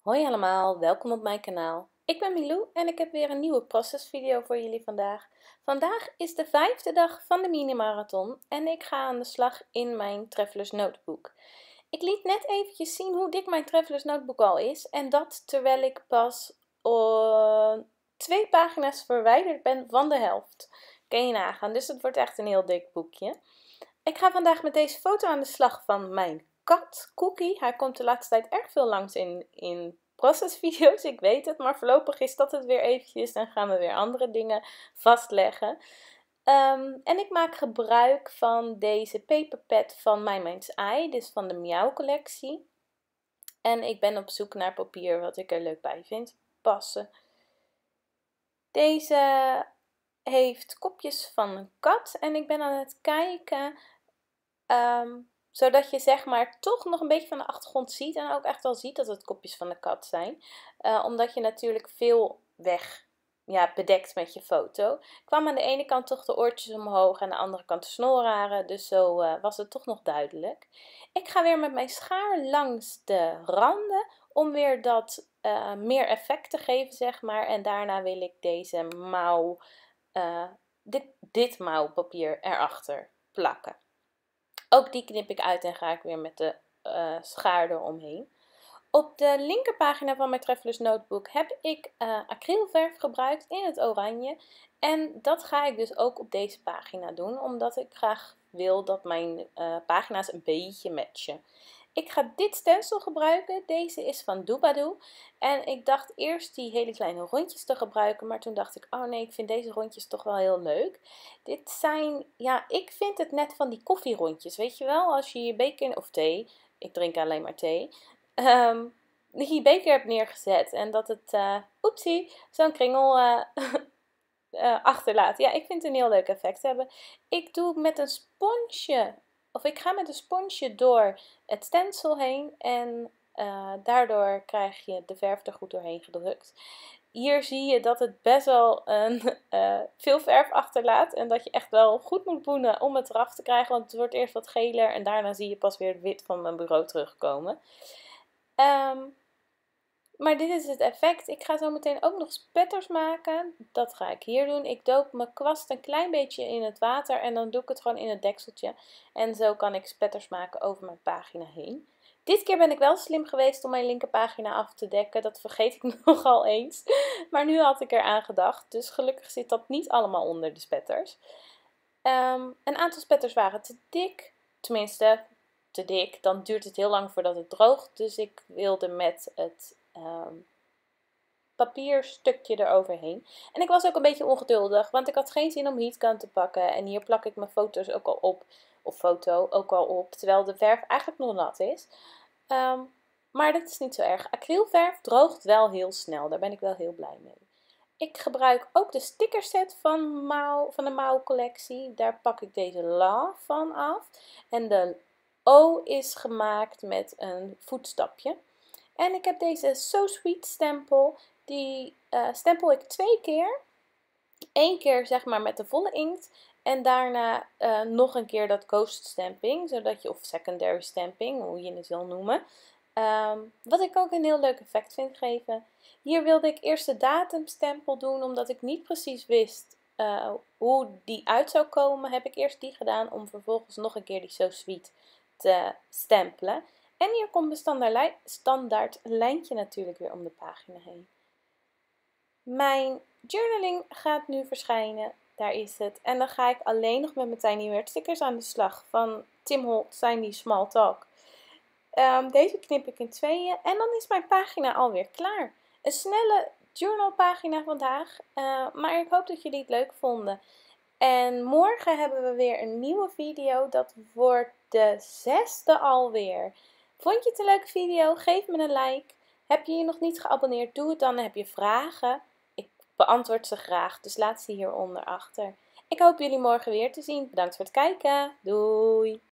Hoi allemaal, welkom op mijn kanaal. Ik ben Milou en ik heb weer een nieuwe procesvideo voor jullie vandaag. Vandaag is de 5e dag van de mini-marathon en ik ga aan de slag in mijn Travelers Notebook. Ik liet net eventjes zien hoe dik mijn Travelers Notebook al is en dat terwijl ik pas 2 pagina's verwijderd ben van de helft. Kun je nagaan, dus het wordt echt een heel dik boekje. Ik ga vandaag met deze foto aan de slag van mijn kat, Cookie. Hij komt de laatste tijd erg veel langs in procesvideo's, ik weet het. Maar voorlopig is dat het weer eventjes en gaan we weer andere dingen vastleggen. En ik maak gebruik van deze paperpad van My Mind's Eye, dus van de Miauw collectie. En ik ben op zoek naar papier wat ik er leuk bij vind passen. Deze heeft kopjes van een kat en ik ben aan het kijken zodat je zeg maar toch nog een beetje van de achtergrond ziet en ook echt wel ziet dat het kopjes van de kat zijn. Omdat je natuurlijk veel bedekt met je foto. Kwam aan de ene kant toch de oortjes omhoog en aan de andere kant de snorharen, dus zo was het toch nog duidelijk. Ik ga weer met mijn schaar langs de randen om weer dat meer effect te geven zeg maar. En daarna wil ik deze mouw, dit mouwpapier erachter plakken. Ook die knip ik uit en ga ik weer met de schaar eromheen. Op de linkerpagina van mijn Travelers Notebook heb ik acrylverf gebruikt in het oranje. En dat ga ik dus ook op deze pagina doen, omdat ik graag wil dat mijn pagina's een beetje matchen. Ik ga dit stencil gebruiken. Deze is van Doobadoo. En ik dacht eerst die hele kleine rondjes te gebruiken. Maar toen dacht ik, oh nee, ik vind deze rondjes toch wel heel leuk. Dit zijn, ja, ik vind het net van die koffierondjes. Weet je wel, als je je beker, of thee, ik drink alleen maar thee. Dat je je beker hebt neergezet. En dat het, oepsie, zo'n kringel achterlaat. Ja, ik vind het een heel leuk effect hebben. Ik doe met een sponsje, of ik ga met een sponsje door het stencil heen en daardoor krijg je de verf er goed doorheen gedrukt. Hier zie je dat het best wel veel verf achterlaat en dat je echt wel goed moet boenen om het eraf te krijgen, want het wordt eerst wat geler en daarna zie je pas weer het wit van mijn bureau terugkomen. Maar dit is het effect. Ik ga zo meteen ook nog spetters maken. Dat ga ik hier doen. Ik doop mijn kwast een klein beetje in het water en dan doe ik het gewoon in het dekseltje. En zo kan ik spetters maken over mijn pagina heen. Dit keer ben ik wel slim geweest om mijn linkerpagina af te dekken. Dat vergeet ik nogal eens. Maar nu had ik eraan gedacht. Dus gelukkig zit dat niet allemaal onder de spetters. Een aantal spetters waren te dik. Tenminste, te dik. Dan duurt het heel lang voordat het droogt. Dus ik wilde met het papierstukje eroverheen. En ik was ook een beetje ongeduldig, want ik had geen zin om heatgun te pakken. En hier plak ik mijn foto's ook al op, of foto ook al op, terwijl de verf eigenlijk nog nat is. Maar dat is niet zo erg. Acrylverf droogt wel heel snel, daar ben ik wel heel blij mee. Ik gebruik ook de stickerset van de Mouw collectie. Daar pak ik deze La van af. En de O is gemaakt met een voetstapje. En ik heb deze So Sweet stempel. Die stempel ik 2 keer. 1 keer zeg maar met de volle inkt. En daarna nog een keer dat ghost stamping. Zodat je, of secondary stamping, hoe je het wil noemen. Wat ik ook een heel leuk effect vind geven. Hier wilde ik eerst de datumstempel doen. Omdat ik niet precies wist hoe die uit zou komen. Heb ik eerst die gedaan om vervolgens nog een keer die So Sweet te stempelen. En hier komt mijn standaard lijntje natuurlijk weer om de pagina heen. Mijn journaling gaat nu verschijnen. Daar is het. En dan ga ik alleen nog met mijn Tiny Weird stickers aan de slag. Van Tim Holt Tiny Small Talk. Deze knip ik in tweeën. En dan is mijn pagina alweer klaar. Een snelle journalpagina vandaag. Maar ik hoop dat jullie het leuk vonden. En morgen hebben we weer een nieuwe video. Dat wordt de 6e alweer. Vond je het een leuke video? Geef me een like. Heb je je nog niet geabonneerd? Doe het dan. Heb je vragen? Ik beantwoord ze graag. Dus laat ze hieronder achter. Ik hoop jullie morgen weer te zien. Bedankt voor het kijken. Doei!